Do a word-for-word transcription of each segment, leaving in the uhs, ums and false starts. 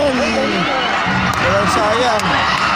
yun. Walang sayang.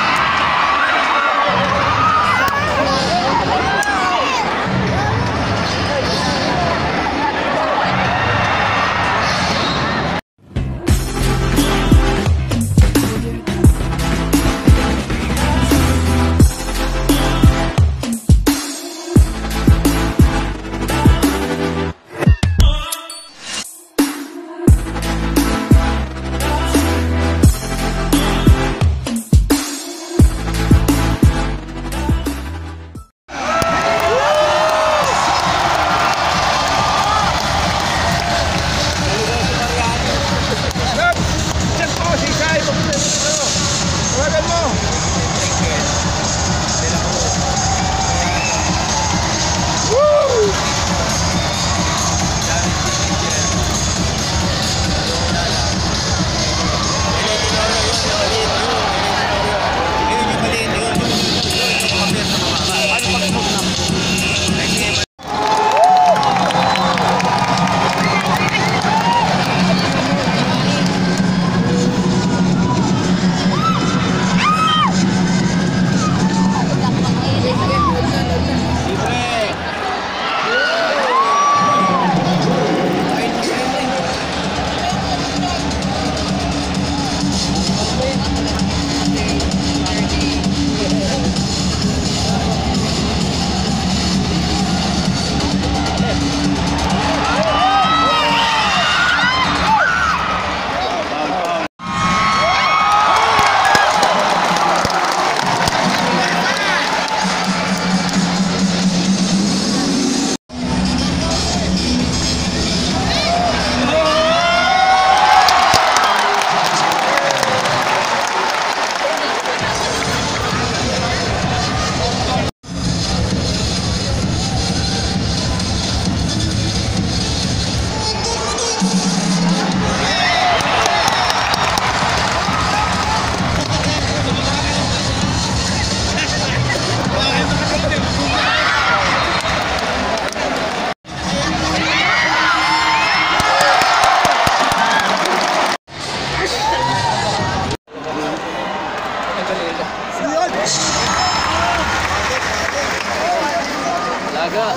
Laga.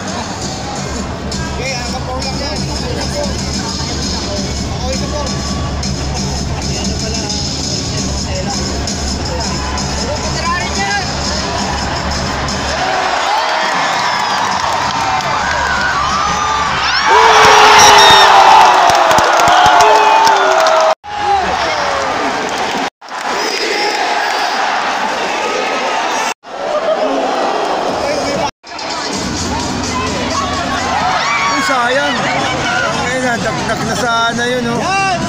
Okay, ang kapong lang yan. Okay na po. Ano pala? Patirarin niya! Sayang. Ngayon na, dakdak na sana yun, oh. Yan!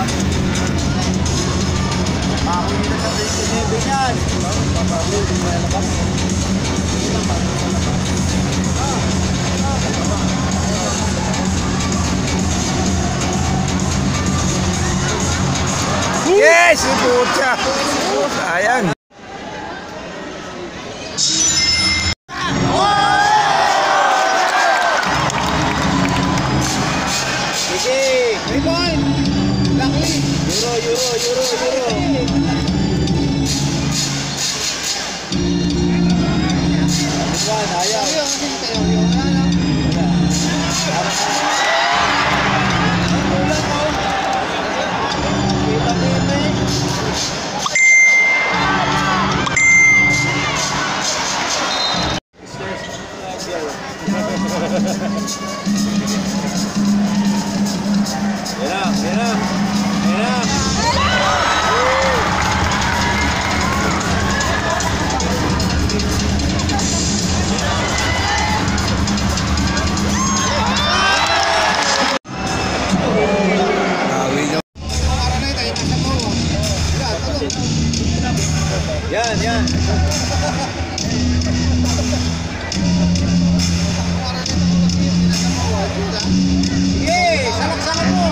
Bakoy nila sa twenty-seven yan. Bababoy, di mo nalabas. Yes! Pucha! Sayang! Sige! three point. Lucky. Euro, euro, euro, euro. One, ayaw. Tayo, kasi tayo. Yung ano. Wala. Kita-kita eh. Yan, yan, yan. Bawi nyo. Para na tayo nasa mo. Wala, tuloy. Yan, yan. Sige, salak-salak mo.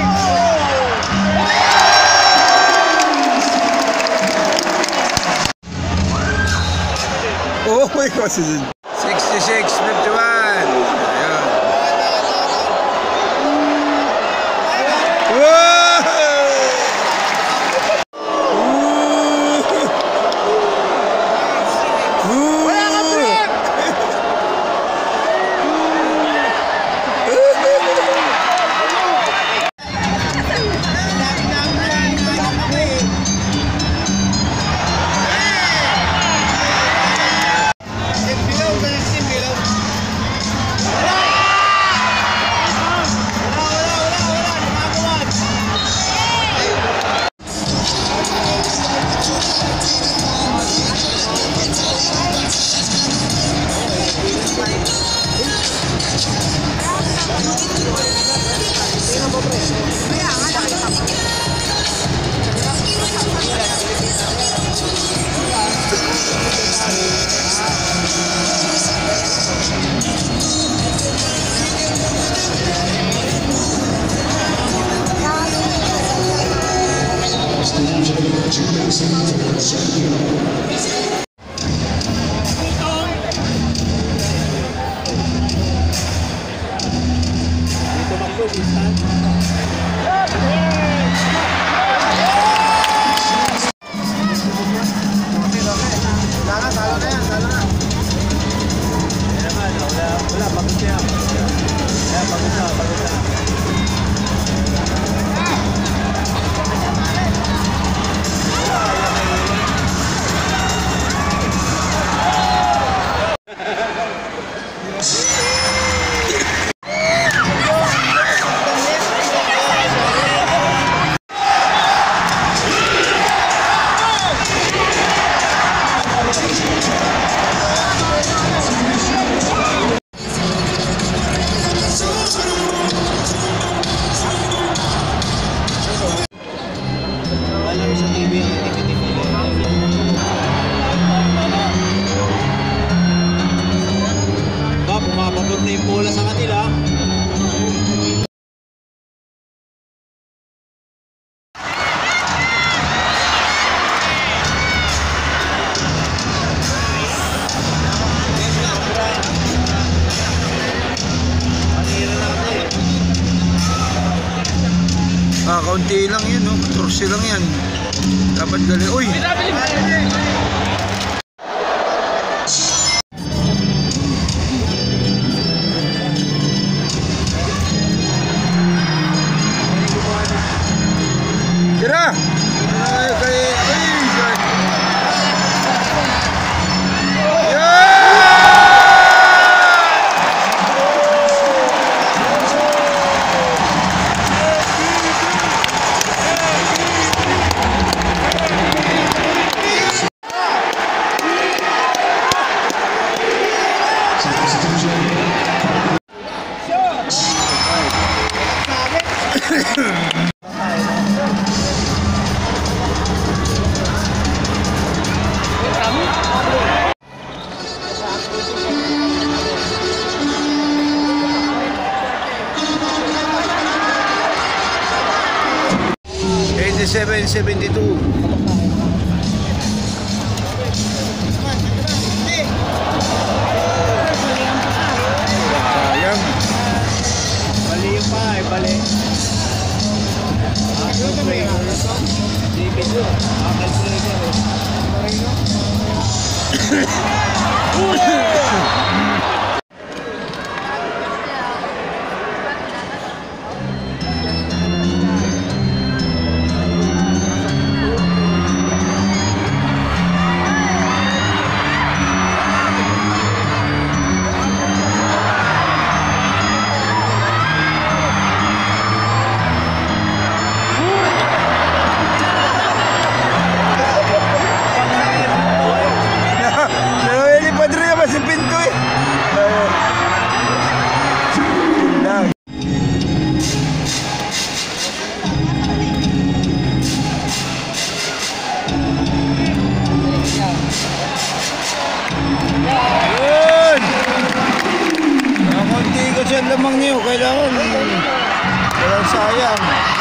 Oh my God! sixty-six fifty-one! Ayan. Wow! Ooh! Wala ka, Brett! Sim below, ganyan sim below. Wala! Wala, wala, wala, wala. Nakakawan. Dito magpo, distance. Wala na, talo na yan, talo na. Yan naman, wala, wala, pagod siya. Yan, pagod na, pagod na. Alam sa T V ang activity nila. Ba, pumapabot na yung bola sa kanila. Panira natin. Ah, kaunti lang yun, no? Torsi lang yan. Dapat galing. Uy! Tira! Ay, kay... Ay! Ay! eighty-seven seventy-two. Sayang. Bali yung pa eh, bali. Apple flavor. David yun. Apple flavor eh. Nalilipad rin naman si Pinto eh. Yun lang. Yun! Nakakunti ko siya lamang niyo. Kailangan. Walang sayang.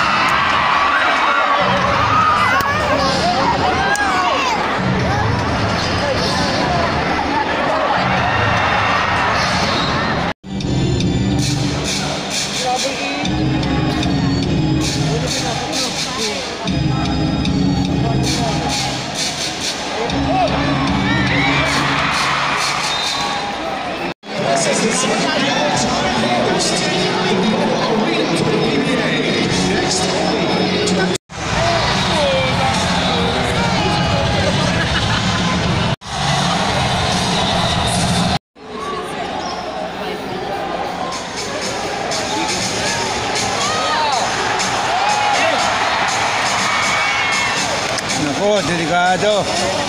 Nako, delikado.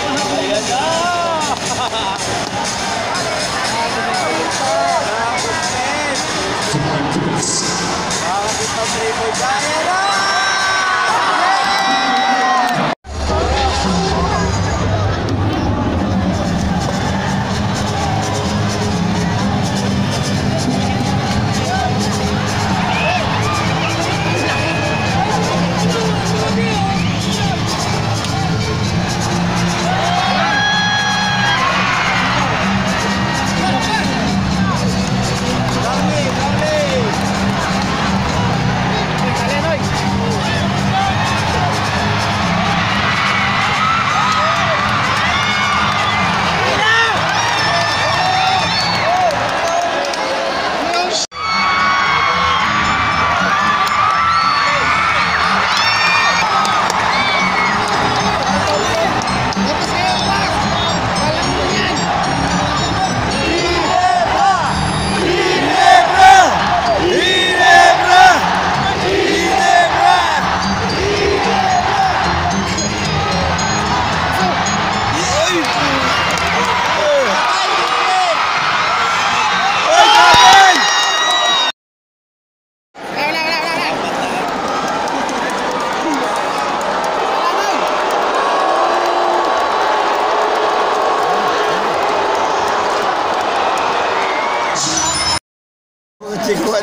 Sikuan.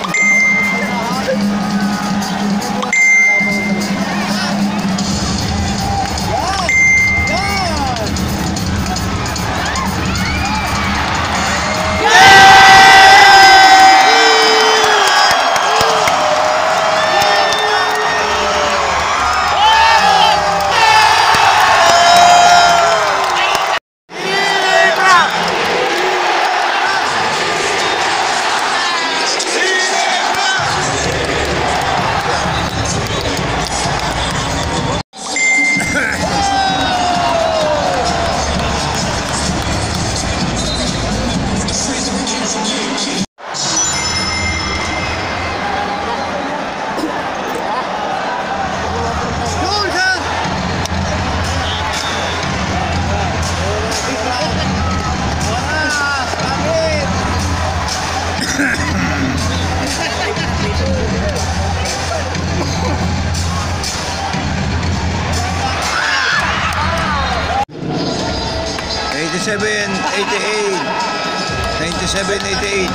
eighty-seven eighty-eight ninety-seven eighty-eight.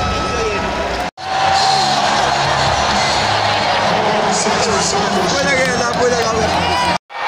Wala kaya, lapo lang ako.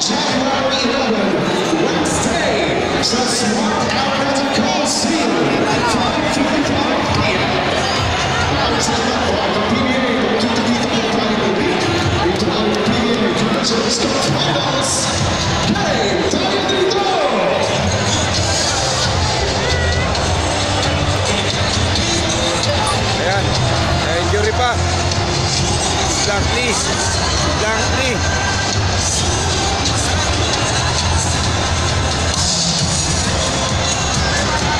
January eleventh, Wednesday, Trustmark Outlet Coliseum, five forty-five p m Vamos a la P B A, tutti i titoli del week. Vittorio P B A, Commercial Scott Finals. Hey, Taglio Dritto! Ayan, na-injury pa. Blank knee. Blank knee.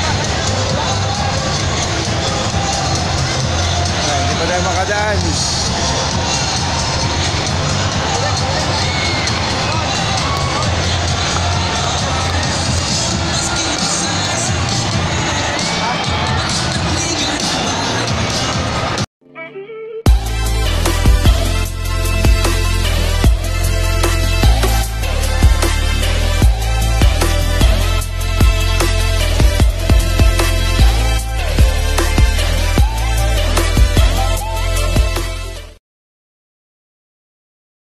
Ah, hindi pa tayo makadaan.